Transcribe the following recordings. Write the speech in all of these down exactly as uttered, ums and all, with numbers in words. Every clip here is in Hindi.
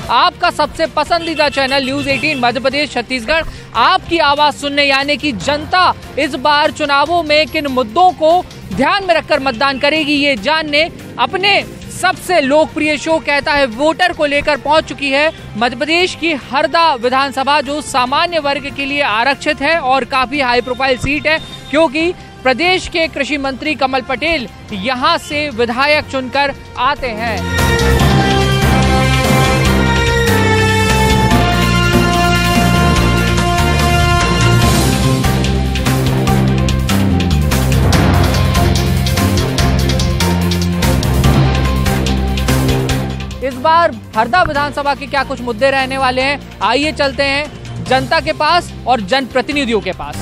आपका सबसे पसंदीदा चैनल न्यूज अठारह मध्य प्रदेश छत्तीसगढ़ आपकी आवाज सुनने, यानी कि जनता इस बार चुनावों में किन मुद्दों को ध्यान में रखकर मतदान करेगी, ये जानने अपने सबसे लोकप्रिय शो कहता है वोटर को लेकर पहुंच चुकी है मध्य प्रदेश की हरदा विधानसभा, जो सामान्य वर्ग के लिए आरक्षित है और काफी हाई प्रोफाइल सीट है, क्योंकि प्रदेश के कृषि मंत्री कमल पटेल यहां से विधायक चुनकर आते हैं। इस बार हरदा विधानसभा के क्या कुछ मुद्दे रहने वाले हैं, आइए चलते हैं जनता के पास और जनप्रतिनिधियों के पास।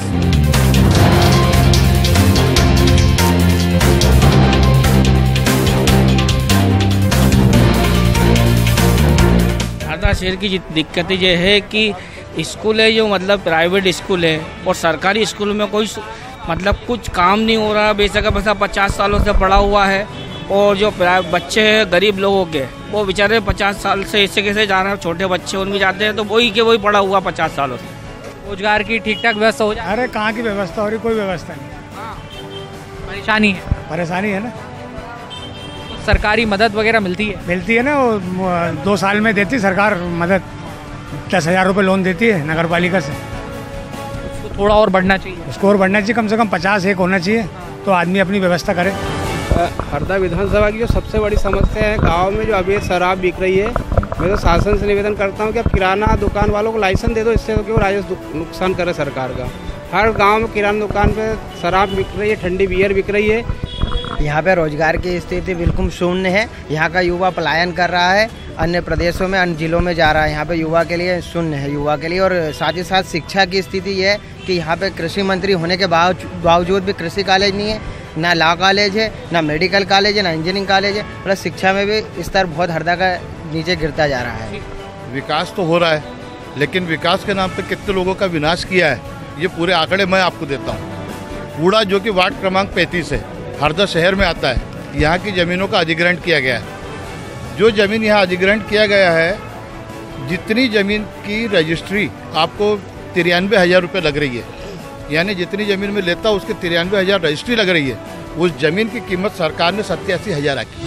हरदा शहर की दिक्कत ये है कि स्कूल है जो मतलब प्राइवेट स्कूल है और सरकारी स्कूल में कोई मतलब कुछ काम नहीं हो रहा। बेशक पैसा पचास सालों से पड़ा हुआ है और जो बच्चे हैं गरीब लोगों के, वो बेचारे पचास साल से ऐसे कैसे जा रहे हैं, छोटे बच्चे उनमें जाते हैं तो वही के वही पड़ा हुआ पचास सालों से। रोजगार की ठीक ठाक व्यवस्था हो जाए? अरे कहाँ की व्यवस्था हो रही, कोई व्यवस्था नहीं। हाँ, परेशानी है परेशानी है ना। कुछ सरकारी मदद वगैरह मिलती है? मिलती है ना, वो दो साल में देती सरकार मदद, दस हजार रुपये लोन देती है नगर पालिका से। उसको थोड़ा और बढ़ना चाहिए, उसको और बढ़ना चाहिए, कम से कम पचास एक होना चाहिए तो आदमी अपनी व्यवस्था करे। हरदा विधानसभा की जो सबसे बड़ी समस्या है गांव में जो अभी शराब बिक रही है, मैं तो शासन से निवेदन करता हूं कि अब किराना दुकान वालों को लाइसेंस दे दो, इससे तो क्यों राजस्व नुकसान करे सरकार का। हर गांव में किराना दुकान पे शराब बिक रही है, ठंडी बियर बिक रही है। यहाँ पे रोजगार की स्थिति बिल्कुल शून्य है। यहाँ का युवा पलायन कर रहा है, अन्य प्रदेशों में अन्य जिलों में जा रहा है। यहाँ पे युवा के लिए शून्य है, युवा के लिए। और साथ ही साथ शिक्षा की स्थिति ये है कि यहाँ पे कृषि मंत्री होने के बावजूद भी कृषि कॉलेज नहीं है, ना लॉ कॉलेज है, ना मेडिकल कॉलेज है, ना इंजीनियरिंग कॉलेज है। प्लस शिक्षा में भी स्तर बहुत हरदा का नीचे गिरता जा रहा है। विकास तो हो रहा है, लेकिन विकास के नाम पे कितने लोगों का विनाश किया है, ये पूरे आंकड़े मैं आपको देता हूँ। कूड़ा जो कि वार्ड क्रमांक पैंतीस है, हरदा शहर में आता है, यहाँ की ज़मीनों का अधिग्रहण किया गया है। जो ज़मीन यहाँ अधिग्रहण किया गया है, जितनी ज़मीन की रजिस्ट्री आपको तिरानवे हज़ार रुपये लग रही है, यानी जितनी ज़मीन में लेता उसके तिरानवे हज़ार रजिस्ट्री लग रही है, उस ज़मीन की कीमत सरकार ने सत्तासी हज़ार रखी।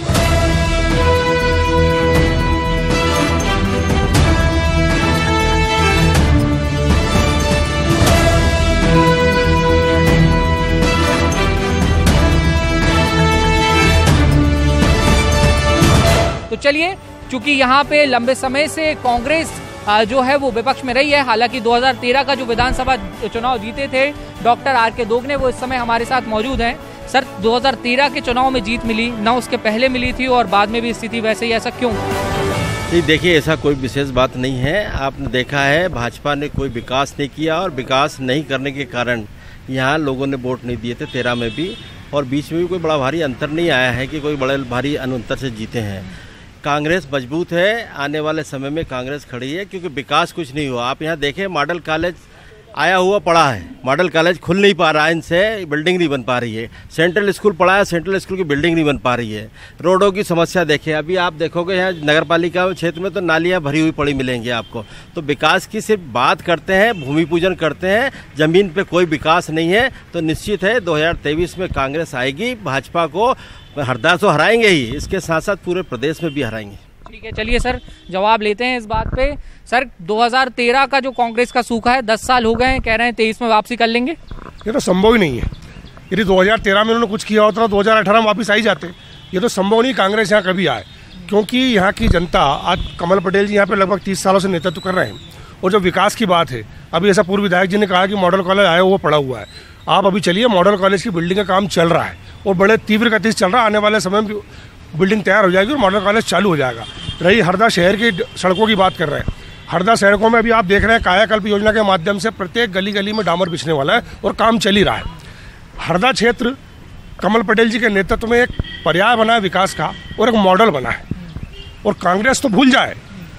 तो चलिए, चूंकि यहाँ पे लंबे समय से कांग्रेस जो है वो विपक्ष में रही है, हालांकि दो हज़ार तेरह का जो विधानसभा चुनाव जीते थे डॉक्टर आर के दोगने, वो इस समय हमारे साथ मौजूद हैं। सर, दो हज़ार तेरह के चुनाव में जीत मिली ना, उसके पहले मिली थी और बाद में भी स्थिति वैसे ही, ऐसा क्यों? नहीं, देखिए, ऐसा कोई विशेष बात नहीं है। आपने देखा है भाजपा ने कोई विकास नहीं किया और विकास नहीं करने के कारण यहाँ लोगों ने वोट नहीं दिए थे तेरह में भी, और बीच में भी कोई बड़ा भारी अंतर नहीं आया है कि कोई बड़े भारी अंतर से जीते हैं। कांग्रेस मजबूत है, आने वाले समय में कांग्रेस खड़ी है, क्योंकि विकास कुछ नहीं हुआ। आप यहाँ देखें, मॉडल कॉलेज आया हुआ पड़ा है, मॉडल कॉलेज खुल नहीं पा रहा है, इनसे बिल्डिंग नहीं बन पा रही है। सेंट्रल स्कूल पड़ा है, सेंट्रल स्कूल की बिल्डिंग नहीं बन पा रही है। रोडों की समस्या देखें, अभी आप देखोगे यहाँ नगर पालिका क्षेत्र में तो नालियाँ भरी हुई पड़ी मिलेंगी आपको। तो विकास की सिर्फ बात करते हैं, भूमि पूजन करते हैं, जमीन पे कोई विकास नहीं है। तो निश्चित है दो हज़ार तेईस में कांग्रेस आएगी, भाजपा को हरदा तो हराएंगे ही, इसके साथ साथ पूरे प्रदेश में भी हराएंगे। ठीक है, चलिए सर, जवाब लेते हैं इस बात पे। सर, दो हज़ार तेरह का जो कांग्रेस का सूखा है, दस साल हो गए हैं, कह रहे हैं तेईस में वापसी कर लेंगे। ये तो संभव ही नहीं है। यदि दो हज़ार तेरह में उन्होंने कुछ किया होता तो दो हज़ार अठारह में वापस आ ही जाते। ये तो संभव नहीं कांग्रेस यहाँ कभी आए, क्योंकि यहाँ की जनता, आज कमल पटेल जी यहाँ पे लगभग तीस सालों से नेतृत्व कर रहे हैं। और जो विकास की बात है, अभी ऐसा पूर्व विधायक जी ने कहा कि मॉडल कॉलेज आया हुआ पड़ा हुआ है। आप अभी चलिए, मॉडल कॉलेज की बिल्डिंग का काम चल रहा है और बड़े तीव्र गति से चल रहा है। आने वाले समय में बिल्डिंग तैयार हो जाएगी और मॉडल कॉलेज चालू हो जाएगा। रही हरदा शहर की सड़कों की बात कर रहे हैं, हरदा सड़कों में अभी आप देख रहे हैं कायाकल्प योजना के माध्यम से प्रत्येक गली गली में डामर बिछने वाला है और काम चल ही रहा है। हरदा क्षेत्र कमल पटेल जी के नेतृत्व में एक पर्याय बना है विकास का और एक मॉडल बना है। और कांग्रेस तो भूल जाए,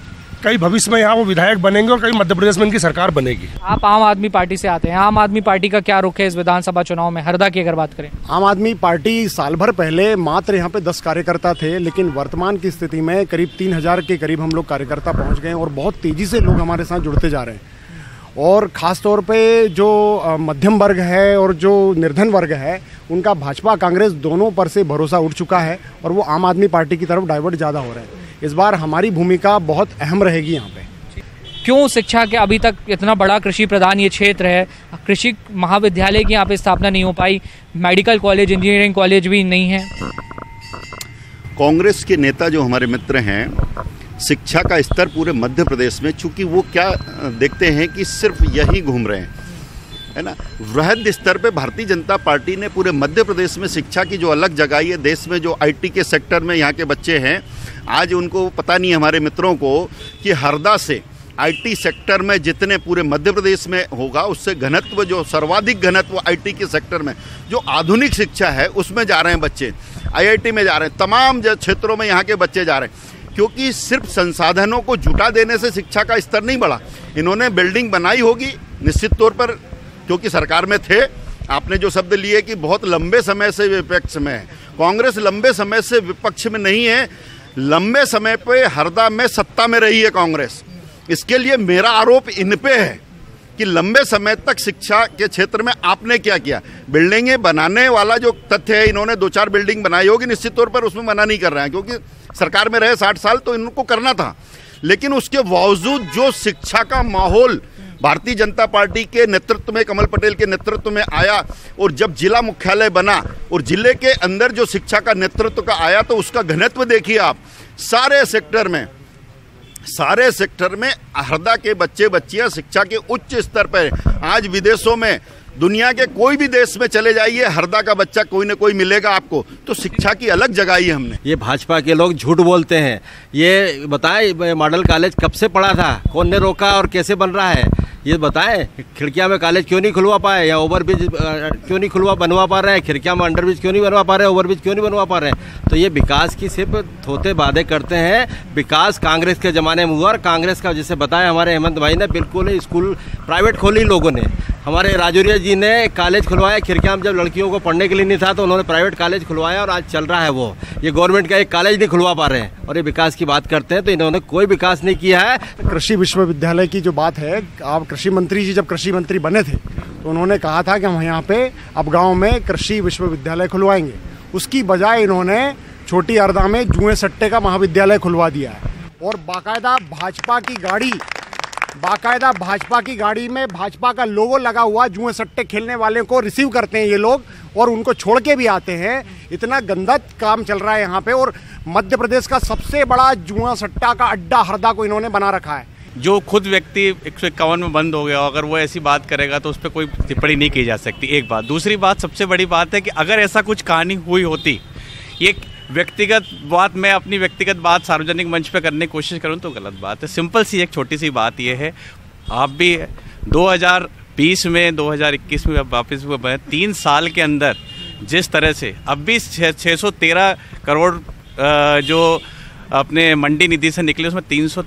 कई भविष्य में यहाँ वो विधायक बनेंगे और कई मध्य प्रदेश में इनकी सरकार बनेगी। आप आम आदमी पार्टी से आते हैं, आम आदमी पार्टी का क्या रुख है इस विधानसभा चुनाव में, हरदा की अगर बात करें? आम आदमी पार्टी साल भर पहले मात्र यहाँ पे दस कार्यकर्ता थे, लेकिन वर्तमान की स्थिति में करीब तीन हजार के करीब हम लोग कार्यकर्ता पहुँच गए और बहुत तेजी से लोग हमारे साथ जुड़ते जा रहे हैं। और ख़ास तौर पे जो मध्यम वर्ग है और जो निर्धन वर्ग है उनका भाजपा कांग्रेस दोनों पर से भरोसा उठ चुका है और वो आम आदमी पार्टी की तरफ डाइवर्ट ज़्यादा हो रहे हैं। इस बार हमारी भूमिका बहुत अहम रहेगी यहाँ पे। क्यों शिक्षा के अभी तक इतना बड़ा कृषि प्रधान ये क्षेत्र है, कृषि महाविद्यालय की यहाँ पे स्थापना नहीं हो पाई, मेडिकल कॉलेज इंजीनियरिंग कॉलेज भी नहीं है? कांग्रेस के नेता जो हमारे मित्र हैं, शिक्षा का स्तर पूरे मध्य प्रदेश में, चूंकि वो क्या देखते हैं कि सिर्फ यही घूम रहे हैं, है ना, वृहद स्तर पे भारतीय जनता पार्टी ने पूरे मध्य प्रदेश में शिक्षा की जो अलग जगाई है, देश में जो आईटी के सेक्टर में यहाँ के बच्चे हैं, आज उनको पता नहीं हमारे मित्रों को कि हरदा से आईटी सेक्टर में जितने पूरे मध्य प्रदेश में होगा उससे घनत्व, जो सर्वाधिक घनत्व आईटी के सेक्टर में जो आधुनिक शिक्षा है उसमें जा रहे हैं बच्चे, आईआईटी में जा रहे हैं, तमाम क्षेत्रों में यहाँ के बच्चे जा रहे हैं। क्योंकि सिर्फ संसाधनों को जुटा देने से शिक्षा का स्तर नहीं बढ़ा। इन्होंने बिल्डिंग बनाई होगी निश्चित तौर पर, क्योंकि सरकार में थे। आपने जो शब्द लिए कि बहुत लंबे समय से विपक्ष में है, कांग्रेस लंबे समय से विपक्ष में नहीं है, लंबे समय पे हरदा में सत्ता में रही है कांग्रेस। इसके लिए मेरा आरोप इन पे है कि लंबे समय तक शिक्षा के क्षेत्र में आपने क्या किया। बिल्डिंगें बनाने वाला जो तथ्य है, इन्होंने दो चार बिल्डिंग बनाई होगी, निश्चित तौर पर उसमें मना नहीं कर रहे हैं क्योंकि सरकार में रहे साठ साल तो इनको करना था। लेकिन उसके बावजूद जो शिक्षा का माहौल भारतीय जनता पार्टी के नेतृत्व में, कमल पटेल के नेतृत्व में आया और जब जिला मुख्यालय बना और जिले के अंदर जो शिक्षा का नेतृत्व का आया तो उसका घनत्व देखिए आप, सारे सेक्टर में सारे सेक्टर में हरदा के बच्चे बच्चियां शिक्षा के उच्च स्तर पर। आज विदेशों में, दुनिया के कोई भी देश में चले जाइए, हरदा का बच्चा कोई ना कोई मिलेगा आपको। तो शिक्षा की अलग जगाई है हमने। ये भाजपा के लोग झूठ बोलते हैं। ये बताएं मॉडल कॉलेज कब से पड़ा था, कौन ने रोका और कैसे बन रहा है, ये बताएं। खिड़कियां में कॉलेज क्यों नहीं खुलवा पाए, या ओवरब्रिज क्यों नहीं खुलवा बनवा पा रहे हैं, खिड़कियां में अंडरब्रिज क्यों नहीं बनवा पा रहे हैं, ओवरब्रिज क्यों नहीं बनवा पा रहे हैं। तो ये विकास की सिर्फ थोते बातें करते हैं। विकास कांग्रेस के ज़माने में हुआ और कांग्रेस का, जैसे बताया हमारे हेमंत भाई ने, बिल्कुल स्कूल प्राइवेट खोली लोगों ने। हमारे राजौरिया जी ने कॉलेज खुलवाया, खिड़कियां में जब लड़कियों को पढ़ने के लिए नहीं था तो उन्होंने प्राइवेट कॉलेज खुलवाया और आज चल रहा है वो। ये गवर्नमेंट का एक कॉलेज नहीं खुलवा पा रहे हैं और ये विकास की बात करते हैं, तो इन्होंने कोई विकास नहीं किया है। कृषि विश्वविद्यालय की जो बात है, आप कृषि मंत्री जी जब कृषि मंत्री बने थे तो उन्होंने कहा था कि हम यहाँ पे अब गाँव में कृषि विश्वविद्यालय खुलवाएंगे। उसकी बजाय इन्होंने छोटी हरदा में जुए सट्टे का महाविद्यालय खुलवा दिया है और बाकायदा भाजपा की गाड़ी बाकायदा भाजपा की गाड़ी में भाजपा का लोगो लगा हुआ जुए सट्टे खेलने वाले को रिसीव करते हैं ये लोग और उनको छोड़ के भी आते हैं। इतना गंदा काम चल रहा है यहाँ पे और मध्य प्रदेश का सबसे बड़ा जुआ सट्टा का अड्डा हरदा को इन्होंने बना रखा है। जो खुद व्यक्ति एक सौ इक्यावन में बंद हो गया, अगर वो ऐसी बात करेगा तो उस पर कोई टिप्पणी नहीं की जा सकती। एक बात। दूसरी बात, सबसे बड़ी बात है कि अगर ऐसा कुछ कहानी हुई होती, ये व्यक्तिगत बात, मैं अपनी व्यक्तिगत बात सार्वजनिक मंच पे करने की कोशिश करूं तो गलत बात है। सिंपल सी एक छोटी सी बात ये है, आप भी दो हज़ार बीस में दो हज़ार इक्कीस में वापस हुए, तीन साल के अंदर जिस तरह से अब भी छः सौ तेरह करोड़ जो अपने मंडी निधि से निकले उसमें तीन सौ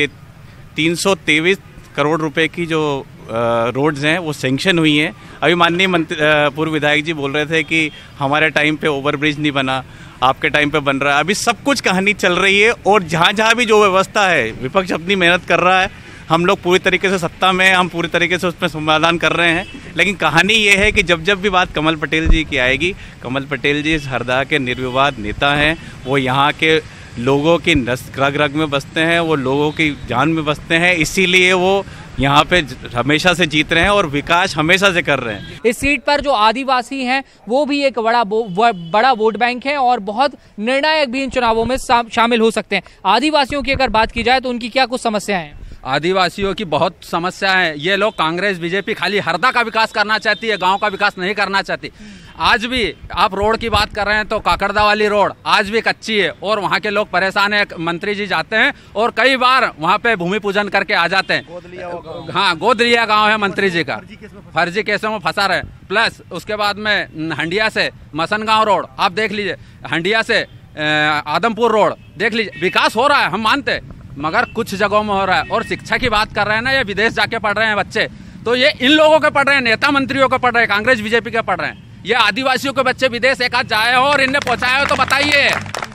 तीन सौ तेईस करोड़ रुपए की जो रोड्स हैं वो सेंक्शन हुई हैं। अभी माननीय मंत्री पूर्व विधायक जी बोल रहे थे कि हमारे टाइम पे ओवरब्रिज नहीं बना, आपके टाइम पे बन रहा है। अभी सब कुछ कहानी चल रही है और जहाँ जहाँ भी जो व्यवस्था है, विपक्ष अपनी मेहनत कर रहा है, हम लोग पूरी तरीके से सत्ता में, हम पूरी तरीके से उसमें समाधान कर रहे हैं। लेकिन कहानी ये है कि जब जब भी बात कमल पटेल जी की आएगी, कमल पटेल जी इस हरदा के निर्विवाद नेता हैं। वो यहाँ के लोगों की नस रग रग में बसते हैं, वो लोगों की जान में बसते हैं, इसीलिए वो यहाँ पे हमेशा से जीत रहे हैं और विकास हमेशा से कर रहे हैं। इस सीट पर जो आदिवासी हैं वो भी एक बड़ा बड़ा वोट बैंक है और बहुत निर्णायक भी इन चुनावों में शामिल हो सकते हैं। आदिवासियों की अगर बात की जाए तो उनकी क्या कुछ समस्याएं हैं? आदिवासियों की बहुत समस्या है। ये लोग कांग्रेस बीजेपी खाली हरदा का विकास करना चाहती है, गांव का विकास नहीं करना चाहती। आज भी आप रोड की बात कर रहे हैं तो काकड़दा वाली रोड आज भी कच्ची है और वहाँ के लोग परेशान है। मंत्री जी जाते हैं और कई बार वहाँ पे भूमि पूजन करके आ जाते हैं। हाँ, गोदलिया गांव है मंत्री जी का, फर्जी केसों में फंसा रहे। प्लस उसके बाद में हंडिया से मसनगांव रोड आप देख लीजिए, हंडिया से आदमपुर रोड देख लीजिए, विकास हो रहा है, हम मानते हैं। मगर कुछ जगहों में हो रहा है। और शिक्षा की बात कर रहे हैं ना, ये विदेश जाके पढ़ रहे हैं बच्चे, तो ये इन लोगों के पढ़ रहे हैं, नेता मंत्रियों के पढ़ रहे हैं, कांग्रेस बीजेपी के पढ़ रहे हैं। ये आदिवासियों के बच्चे विदेश एक आध जाए हो और इनने पहुंचाया हो तो बताइए।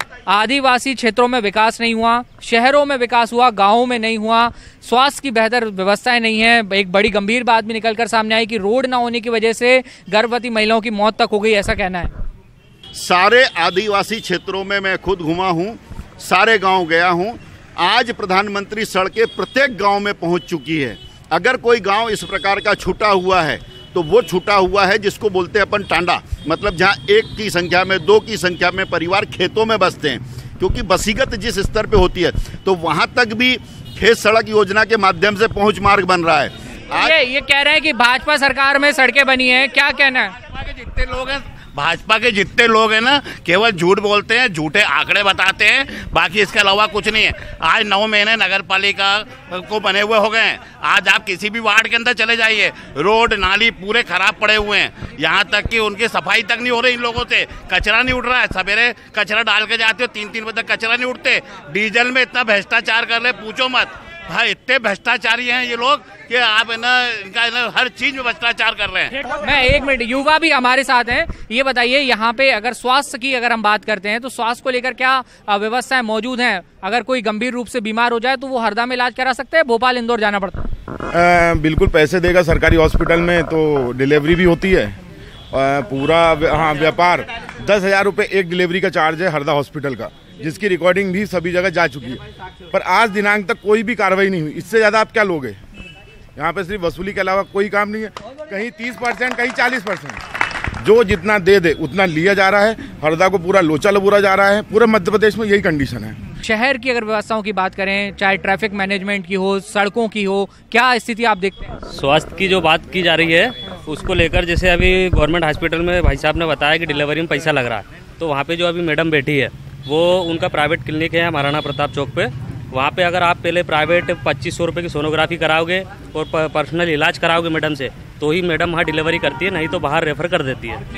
आदिवासी क्षेत्रों में विकास नहीं हुआ, शहरों में विकास हुआ, गांवों में नहीं हुआ, स्वास्थ्य की बेहतर व्यवस्थाएं नहीं है। एक बड़ी गंभीर बात भी निकलकर सामने आई कि रोड ना होने की वजह से गर्भवती महिलाओं की मौत तक हो गई, ऐसा कहना है। सारे आदिवासी क्षेत्रों में मैं खुद घुमा हूँ, सारे गांव गया हूँ। आज प्रधानमंत्री सड़कें प्रत्येक गांव में पहुंच चुकी है। अगर कोई गांव इस प्रकार का छूटा हुआ है तो वो छूटा हुआ है जिसको बोलते हैं अपन टांडा, मतलब जहां एक की संख्या में, दो की संख्या में परिवार खेतों में बसते हैं, क्योंकि बसीगत जिस स्तर पे होती है तो वहां तक भी खेत सड़क योजना के माध्यम से पहुंच मार्ग बन रहा है। आज ये ये कह रहे हैं कि भाजपा सरकार में सड़कें बनी है, क्या कहना है? जितने लोग हैं भाजपा के जितने लोग हैं ना, केवल झूठ बोलते हैं, झूठे आंकड़े बताते हैं, बाकी इसके अलावा कुछ नहीं है। आज नौ महीने नगर पालिका को बने हुए हो गए हैं। आज आप किसी भी वार्ड के अंदर चले जाइए, रोड नाली पूरे खराब पड़े हुए हैं, यहाँ तक कि उनकी सफाई तक नहीं हो रही इन लोगों से। कचरा नहीं उठ रहा है, सवेरे कचरा डाल के जाते हो, तीन तीन बजे तक कचरा नहीं उठते। डीजल में इतना भ्रष्टाचार कर रहे, पूछो मत। हाँ, इतने भ्रष्टाचारी हैं ये लोग कि आप ना इनका ना हर चीज में भ्रष्टाचार कर रहे हैं। मैं एक मिनट, युवा भी हमारे साथ हैं, ये बताइए यहाँ पे अगर स्वास्थ्य की अगर हम बात करते हैं तो स्वास्थ्य को लेकर क्या व्यवस्थाएं मौजूद हैं? अगर कोई गंभीर रूप से बीमार हो जाए तो वो हरदा में इलाज करा सकते हैं, भोपाल इंदौर जाना पड़ता है? बिल्कुल, पैसे देगा सरकारी हॉस्पिटल में तो डिलीवरी भी होती है। आ, पूरा हाँ व्यापार दस हजार रुपये एक डिलीवरी का चार्ज है हरदा हॉस्पिटल का, जिसकी रिकॉर्डिंग भी सभी जगह जा चुकी है। पर आज दिनांक तक कोई भी कार्रवाई नहीं हुई। इससे ज़्यादा आप क्या लोगे? यहाँ पे सिर्फ वसूली के अलावा कोई काम नहीं है। कहीं तीस परसेंट कहीं चालीस परसेंट, जो जितना दे दे उतना लिया जा रहा है। हरदा को पूरा लोचा लबूरा जा रहा है। पूरे मध्य प्रदेश में यही कंडीशन है। शहर की अगर व्यवस्थाओं की बात करें, चाहे ट्रैफिक मैनेजमेंट की हो, सड़कों की हो, क्या स्थिति आप देखते हैं? स्वास्थ्य की जो बात की जा रही है उसको लेकर, जैसे अभी गवर्नमेंट हॉस्पिटल में भाई साहब ने बताया कि डिलीवरी में पैसा लग रहा है, तो वहाँ पे जो अभी मैडम बैठी है वो उनका प्राइवेट क्लिनिक है महाराणा प्रताप चौक पे। वहाँ पे अगर आप पहले प्राइवेट पच्चीस सौ रुपये की सोनोग्राफी कराओगे और पर्सनल इलाज कराओगे मैडम से, तो ही मैडम वहाँ डिलीवरी करती है, नहीं तो बाहर रेफर कर देती है।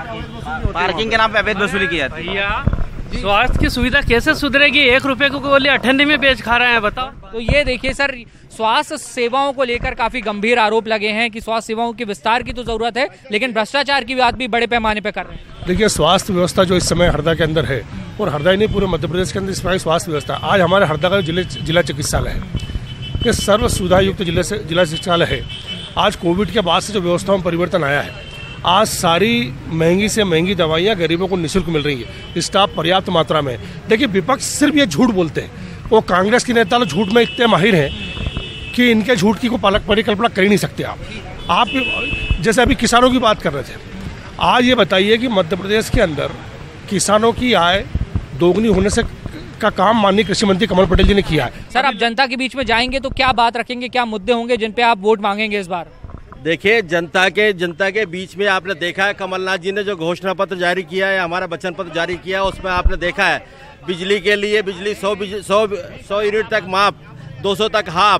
पार्किंग के नाम पे अवैध वसूली की जाती है। स्वास्थ्य की सुविधा कैसे सुधरेगी? एक रुपए को बोले अठन्नी में बेच खा रहे हैं, बताओ। तो ये देखिए सर, स्वास्थ्य सेवाओं को लेकर काफी गंभीर आरोप लगे हैं कि स्वास्थ्य सेवाओं के विस्तार की तो जरूरत है, लेकिन भ्रष्टाचार की बात भी बड़े पैमाने पर कर रहे हैं। देखिए, स्वास्थ्य व्यवस्था जो इस समय हरदा के अंदर है, और हरदा ही नहीं पूरे मध्य प्रदेश के अंदर इस समय स्वास्थ्य व्यवस्था, आज हमारे हरदा का जिले जिला चिकित्सालय है, ये सर्व सुविधा युक्त जिले से जिला चिकित्सालय है। आज कोविड के बाद से जो व्यवस्थाओं में परिवर्तन आया है, आज सारी महंगी से महंगी दवाइयाँ गरीबों को निःशुल्क मिल रही है, स्टाफ पर्याप्त मात्रा में। देखिए, विपक्ष सिर्फ ये झूठ बोलते हैं, वो कांग्रेस के नेता लोग झूठ में इतने माहिर हैं कि इनके झूठ की को पालक परिकल्पना कर ही नहीं सकते। आप आप जैसे अभी किसानों की बात कर रहे थे, आज ये बताइए कि मध्य प्रदेश के अंदर किसानों की आय दोगुनी होने से का काम माननीय कृषि मंत्री कमल पटेल जी ने किया है। सर, आप जनता के बीच में जाएंगे तो क्या बात रखेंगे, क्या मुद्दे होंगे जिन पे आप वोट मांगेंगे इस बार? देखिए, जनता के जनता के बीच में आपने देखा है कमलनाथ जी ने जो घोषणा पत्र जारी किया है, हमारा वचन पत्र जारी किया है, उसमें आपने देखा है बिजली के लिए बिजली सौ सौ सौ यूनिट तक माफ, दो सौ तक हाफ,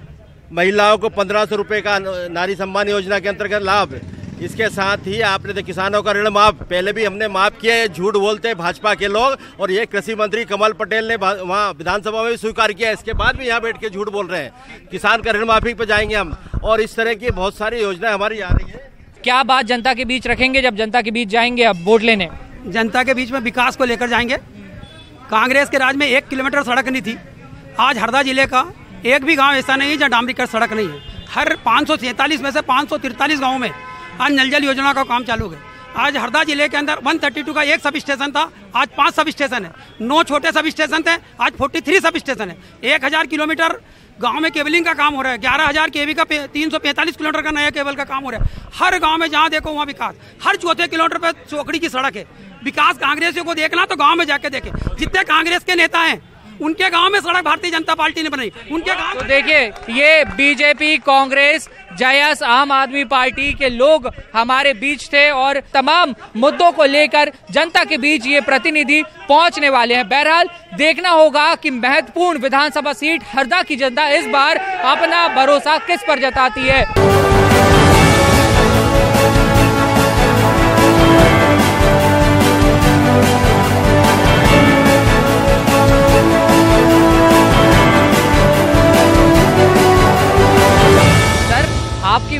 महिलाओं को पंद्रह सौ रुपये का नारी सम्मान योजना के अंतर्गत लाभ। इसके साथ ही आपने किसानों का ऋण माफ पहले भी हमने माफ किया है। झूठ बोलते हैं भाजपा के लोग, और ये कृषि मंत्री कमल पटेल ने वहाँ विधानसभा में भी स्वीकार किया, इसके बाद भी यहाँ बैठ के झूठ बोल रहे हैं। किसान का ऋण माफी पे जाएंगे हम, और इस तरह की बहुत सारी योजनाएं हमारी आ रही है। क्या बात जनता के बीच रखेंगे जब जनता के बीच जाएंगे अब वोट लेने? जनता के बीच में विकास को लेकर जाएंगे। कांग्रेस के राज में एक किलोमीटर सड़क नहीं थी, आज हरदा जिले का एक भी गाँव ऐसा नहीं है जहाँ डामरीकरण सड़क नहीं है। हर पाँच सौ सैंतालीस में से पाँच सौ तिरतालीस गाँव में आज नल जल योजना का काम चालू है। आज हरदा जिले के अंदर एक सौ बत्तीस का एक सब स्टेशन था, आज पांच सब स्टेशन है। नौ छोटे सब स्टेशन थे, आज तैंतालीस सब स्टेशन है। एक हजार किलोमीटर गांव में केबलिंग का काम हो रहा है। ग्यारह हजार केवी का तीन सौ पैंतालीस किलोमीटर का नया केबल का काम हो रहा है। हर गांव में जहां देखो वहां विकास। हर चौथे किलोमीटर पे चौकड़ी की सड़क है। विकास कांग्रेसियों को देखना तो गाँव में जाके देखे। जितने कांग्रेस के नेता हैं उनके गांव में सड़क भारतीय जनता पार्टी ने बनाई, उनके गांव। तो देखिए, ये बीजेपी, कांग्रेस, जयस, आम आदमी पार्टी के लोग हमारे बीच थे और तमाम मुद्दों को लेकर जनता के बीच ये प्रतिनिधि पहुंचने वाले हैं। बहरहाल देखना होगा कि महत्वपूर्ण विधानसभा सीट हरदा की जनता इस बार अपना भरोसा किस पर जताती है।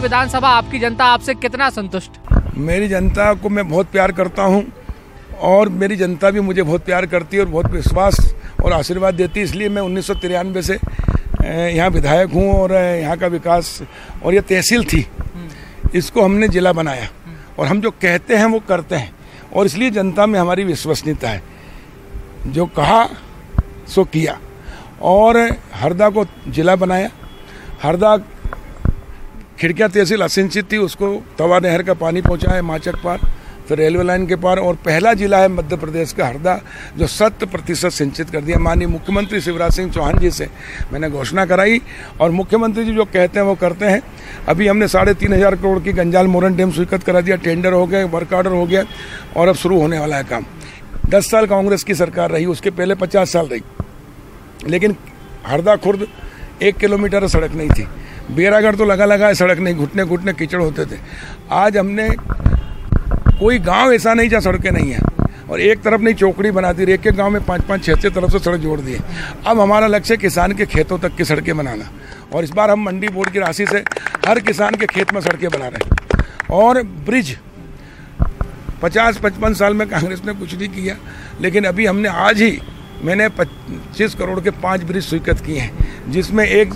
विधानसभा आपकी जनता आपसे कितना संतुष्ट? मेरी जनता को मैं बहुत प्यार करता हूं और मेरी जनता भी मुझे बहुत प्यार करती है और बहुत विश्वास और आशीर्वाद देती है। इसलिए मैं उन्नीस सौ तिरानवे से यहाँ विधायक हूँ और यहाँ का विकास, और ये तहसील थी, इसको हमने जिला बनाया और हम जो कहते हैं वो करते हैं, और इसलिए जनता में हमारी विश्वसनीयता है। जो कहा सो किया, और हरदा को जिला बनाया। हरदा खिड़किया तहसील असिंचित थी, उसको तवा नहर का पानी पहुंचाया माचक पार, फिर रेलवे लाइन के पार, और पहला जिला है मध्य प्रदेश का हरदा जो शत प्रतिशत सिंचित कर दिया। माननीय मुख्यमंत्री शिवराज सिंह चौहान जी से मैंने घोषणा कराई और मुख्यमंत्री जी जो कहते हैं वो करते हैं। अभी हमने साढ़े तीन हजार करोड़ की गंजाल मोरन डैम स्वीकृत करा दिया, टेंडर हो गए, वर्क ऑर्डर हो गया और अब शुरू होने वाला है काम। दस साल कांग्रेस की सरकार रही, उसके पहले पचास साल रही, लेकिन हरदा खुर्द एक किलोमीटर सड़क नहीं थी। बेरागढ़ तो लगा लगा है सड़क नहीं, घुटने घुटने कीचड़ होते थे। आज हमने कोई गांव ऐसा नहीं जहाँ सड़कें नहीं है, और एक तरफ नहीं चौकड़ी बना दी, एक एक गांव में पाँच पाँच छः छः तरफ से सड़क जोड़ दिए। अब हमारा लक्ष्य है किसान के खेतों तक की सड़कें बनाना, और इस बार हम मंडी बोर्ड की राशि से हर किसान के खेत में सड़कें बना रहे हैं। और ब्रिज पचास पचपन साल में कांग्रेस ने कुछ नहीं किया, लेकिन अभी हमने आज ही मैंने पच्चीस करोड़ के पाँच ब्रिज स्वीकृत किए हैं, जिसमें एक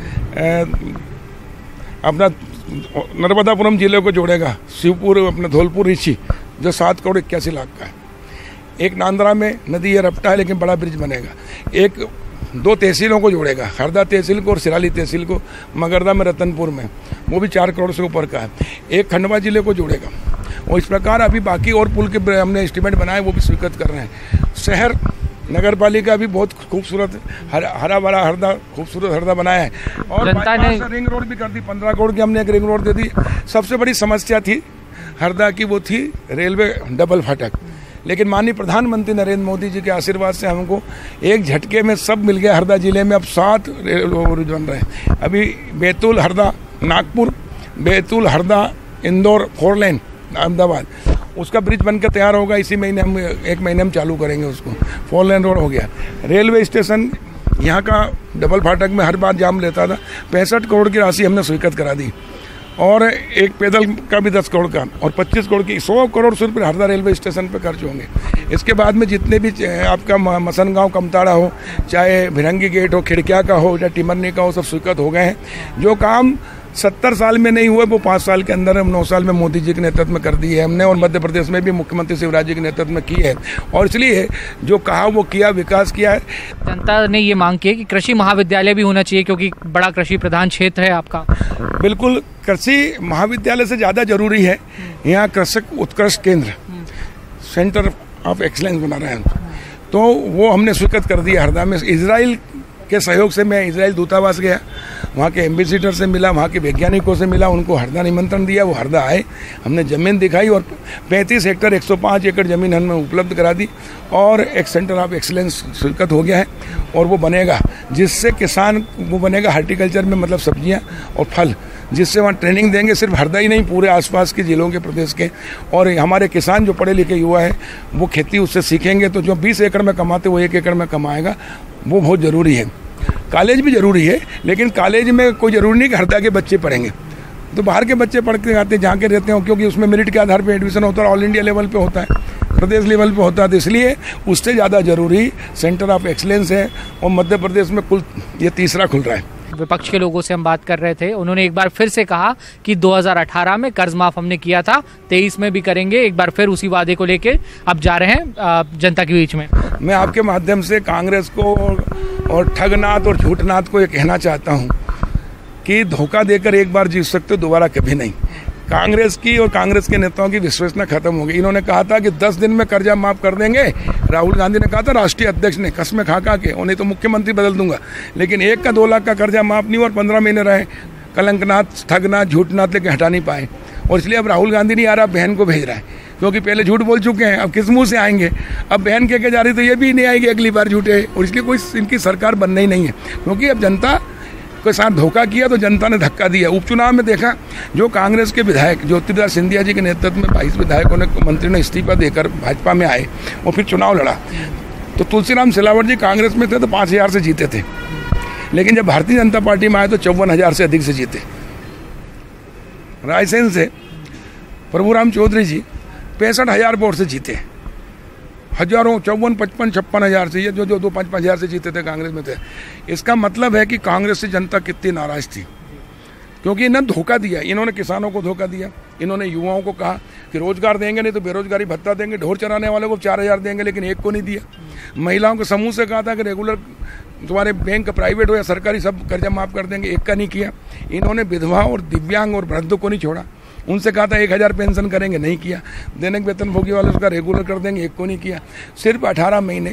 अपना नर्मदापुरम जिले को जोड़ेगा, शिवपुर अपना धौलपुर ऋषि जो सात करोड़ इक्यासी लाख का है। एक नांदरा में नदी है, रपटा है, लेकिन बड़ा ब्रिज बनेगा। एक दो तहसीलों को जोड़ेगा, हरदा तहसील को और सिराली तहसील को, मगरदा में रतनपुर में, वो भी चार करोड़ से ऊपर का है। एक खंडवा जिले को जोड़ेगा, और इस प्रकार अभी बाकी और पुल के हमने एस्टीमेट बनाए, वो भी स्वीकृत कर रहे हैं। शहर नगर पालिका भी बहुत खूबसूरत हर, हरा भरा हरदा खूबसूरत हरदा बनाया है, और जनता ने रिंग रोड भी कर दी, पंद्रह करोड़ की हमने एक रिंग रोड दे दी। सबसे बड़ी समस्या थी हरदा की, वो थी रेलवे डबल फाटक, लेकिन माननीय प्रधानमंत्री नरेंद्र मोदी जी के आशीर्वाद से हमको एक झटके में सब मिल गया। हरदा जिले में अब सात रेलवे बन रहे हैं। अभी बैतूल हरदा नागपुर, बैतूल हरदा इंदौर फोर लेन अहमदाबाद, उसका ब्रिज बनकर तैयार होगा। इसी महीने हम एक महीने में चालू करेंगे उसको। फोर लेन रोड हो गया। रेलवे स्टेशन यहाँ का डबल फाटक में हर बार जाम लेता था, पैंसठ करोड़ की राशि हमने स्वीकृत करा दी, और एक पैदल का भी दस करोड़ का, और पच्चीस करोड़ की सौ करोड़ रुपये हरदा रेलवे स्टेशन पर खर्च होंगे। इसके बाद में जितने भी आपका मसन गाँव कमताड़ा हो, चाहे भिरंगी गेट हो, खिड़किया का हो, या टिमरनी का हो, सब स्वीकृत हो गए हैं। जो काम सत्तर साल में नहीं हुए वो पाँच साल के अंदर हम नौ साल में मोदी जी के नेतृत्व में कर दी है हमने, और मध्य प्रदेश में भी मुख्यमंत्री शिवराज जी के नेतृत्व में की है, और इसलिए जो कहा वो किया, विकास किया है। जनता ने ये मांग की है कि कृषि महाविद्यालय भी होना चाहिए, क्योंकि बड़ा कृषि प्रधान क्षेत्र है आपका। बिल्कुल, कृषि महाविद्यालय से ज़्यादा जरूरी है यहाँ कृषक उत्कृष्ट केंद्र, सेंटर ऑफ एक्सलेंस बना रहे हैं, तो वो हमने स्वीकृत कर दिया हरदा में। इजराइल के सहयोग से मैं इजराइल दूतावास गया, वहाँ के एम्बेसडर से मिला, वहाँ के वैज्ञानिकों से मिला, उनको हरदा निमंत्रण दिया, वो हरदा आए, हमने ज़मीन दिखाई, और पैंतीस हेक्टर एक सौ पाँच एकड़ ज़मीन हमें उपलब्ध करा दी, और एक सेंटर ऑफ एक्सीलेंस स्वीकृत हो गया है, और वो बनेगा जिससे किसान वो बनेगा हार्टिकल्चर में, मतलब सब्जियाँ और फल, जिससे वहाँ ट्रेनिंग देंगे, सिर्फ हरदा ही नहीं पूरे आसपास के जिलों के प्रदेश के, और हमारे किसान जो पढ़े लिखे युवा है वो खेती उससे सीखेंगे, तो जो बीस एकड़ में कमाते वो एक एकड़ में कमाएगा, वो बहुत ज़रूरी है। कॉलेज भी ज़रूरी है, लेकिन कॉलेज में कोई ज़रूरी नहीं कि हरदा के बच्चे पढ़ेंगे, तो बाहर के बच्चे पढ़ के आते हैं, जहाँ के रहते हैं, क्योंकि उसमें मेरिट के आधार पर एडमिशन होता है, ऑल इंडिया लेवल पे होता है, प्रदेश लेवल पे होता है, तो इसलिए उससे ज़्यादा जरूरी सेंटर ऑफ एक्सलेंस है, और मध्य प्रदेश में कुल ये तीसरा खुल रहा है। विपक्ष के लोगों से हम बात कर रहे थे, उन्होंने एक बार फिर से कहा कि दो हज़ार अठारह में कर्ज माफ हमने किया था, तेईस में भी करेंगे, एक बार फिर उसी वादे को लेके अब जा रहे हैं जनता के बीच में। मैं आपके माध्यम से कांग्रेस को और ठगनाथ और झूठनाथ को ये कहना चाहता हूँ कि धोखा देकर एक बार जीत सकते हो, दोबारा कभी नहीं। कांग्रेस की और कांग्रेस के नेताओं की विश्वसनीयता खत्म हो गई। इन्होंने कहा था कि दस दिन में कर्जा माफ कर देंगे, राहुल गांधी ने कहा था, राष्ट्रीय अध्यक्ष ने, कसमें खा खा के, और नहीं तो मुख्यमंत्री बदल दूंगा, लेकिन एक का दो लाख का कर्जा माफ नहीं हुआ, और पंद्रह महीने रहे कलंकनाथ, ठगनाथ, झूठनाथ लेके हटा नहीं पाए, और इसलिए अब राहुल गांधी नहीं आ रहा, बहन को भेज रहा है, क्योंकि पहले झूठ बोल चुके हैं, अब किस मुंह से आएंगे, अब बहन कह के जा रही तो ये भी नहीं आएगी अगली बार झूठे, और इसलिए कोई इनकी सरकार बनना ही नहीं है, क्योंकि अब जनता के साथ धोखा किया तो जनता ने धक्का दिया। उपचुनाव में देखा, जो कांग्रेस के विधायक ज्योतिरादित्य सिंधिया जी के नेतृत्व में बाईस विधायकों ने, मंत्री ने इस्तीफा देकर भाजपा में आए और फिर चुनाव लड़ा, तो तुलसीराम सिलावट जी कांग्रेस में थे तो पाँच हजार से जीते थे, लेकिन जब भारतीय जनता पार्टी में आए तो चौवन हजार से अधिक से जीते। रायसेन से प्रभुराम चौधरी जी पैंसठ हज़ार वोट से जीते, हजारों चौवन पचपन छप्पन हज़ार से, ये जो जो दो पाँच पाँच हज़ार से जीते थे कांग्रेस में थे। इसका मतलब है कि कांग्रेस से जनता कितनी नाराज थी, क्योंकि इन्होंने धोखा दिया, इन्होंने किसानों को धोखा दिया, इन्होंने युवाओं को कहा कि रोजगार देंगे नहीं तो बेरोजगारी भत्ता देंगे, ढोर चराने वाले को चार हज़ार देंगे, लेकिन एक को नहीं दिया। महिलाओं के समूह से कहा था कि रेगुलर तुम्हारे बैंक प्राइवेट हो या सरकारी सब कर्जा माफ कर देंगे, एक का नहीं किया। इन्होंने विधवा और दिव्यांग और वृद्धों को नहीं छोड़ा, उनसे कहा था एक हज़ार पेंशन करेंगे, नहीं किया। दैनिक वेतन भोगी वाले उसका रेगुलर कर देंगे, एक को नहीं किया। सिर्फ अठारह महीने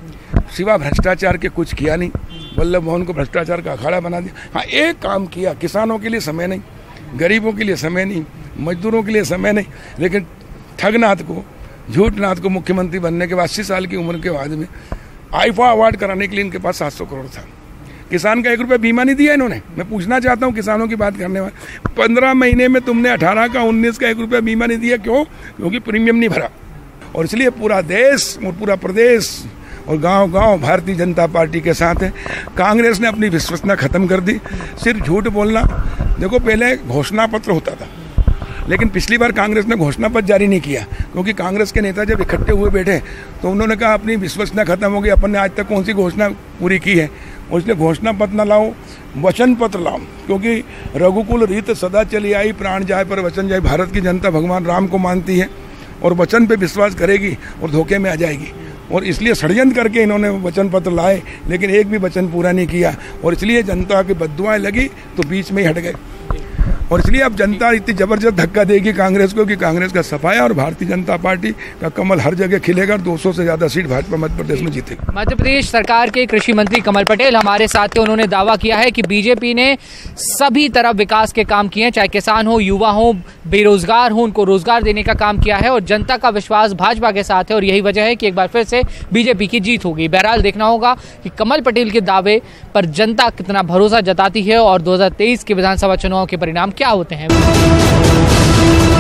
सिवा भ्रष्टाचार के कुछ किया नहीं। वल्लभ भवन को भ्रष्टाचार का अखाड़ा बना दिया। हाँ, एक काम किया, किसानों के लिए समय नहीं, गरीबों के लिए समय नहीं, मजदूरों के लिए समय नहीं, लेकिन ठगनाथ को, झूठनाथ को मुख्यमंत्री बनने के बाद अस्सी साल की उम्र के बाद में आईफा अवार्ड कराने के लिए इनके पास सात सौ करोड़ था। किसान का एक रुपया बीमा नहीं दिया इन्होंने। मैं पूछना चाहता हूँ किसानों की बात करने वाले, पंद्रह महीने में तुमने अठारह का उन्नीस का एक रुपया बीमा नहीं दिया, क्यों? क्योंकि प्रीमियम नहीं भरा। और इसलिए पूरा देश और पूरा प्रदेश और गांव-गांव भारतीय जनता पार्टी के साथ है। कांग्रेस ने अपनी विश्वसनीयता खत्म कर दी, सिर्फ झूठ बोलना। देखो, पहले घोषणा पत्र होता था, लेकिन पिछली बार कांग्रेस ने घोषणा पत्र जारी नहीं किया, क्योंकि कांग्रेस के नेता जब इकट्ठे हुए बैठे तो उन्होंने कहा अपनी विश्वसनीयता खत्म हो गई, अपन ने आज तक कौन सी घोषणा पूरी की है। और इसलिए घोषणा पत्र न लाओ, वचन पत्र लाओ, क्योंकि रघुकुल रीत सदा चली आई, प्राण जाए पर वचन जाए। भारत की जनता भगवान राम को मानती है और वचन पे विश्वास करेगी और धोखे में आ जाएगी। और इसलिए षड्यंत्र करके इन्होंने वचन पत्र लाए, लेकिन एक भी वचन पूरा नहीं किया, और इसलिए जनता की बद्दुआएं लगी तो बीच में ही हट गए। और इसलिए अब जनता इतनी जबरदस्त धक्का देगी कांग्रेस को कि कांग्रेस का सफाया और भारतीय जनता पार्टी का कमल हर जगह खिलेगा। दो सौ से ज्यादा सीट भाजपा मध्य प्रदेश में जीतेगी। मध्य प्रदेश सरकार के कृषि मंत्री कमल पटेल हमारे साथ थे। उन्होंने दावा किया है कि बीजेपी ने सभी तरफ विकास के काम किए हैं, चाहे किसान हो, युवा हो, बेरोजगार हो, उनको रोजगार देने का काम किया है। और जनता का विश्वास भाजपा के साथ है और यही वजह है कि एक बार फिर से बीजेपी की जीत होगी। बहरहाल देखना होगा कि कमल पटेल के दावे पर जनता कितना भरोसा जताती है और दो हजार तेईस के विधानसभा चुनाव के परिणाम क्या होते हैं।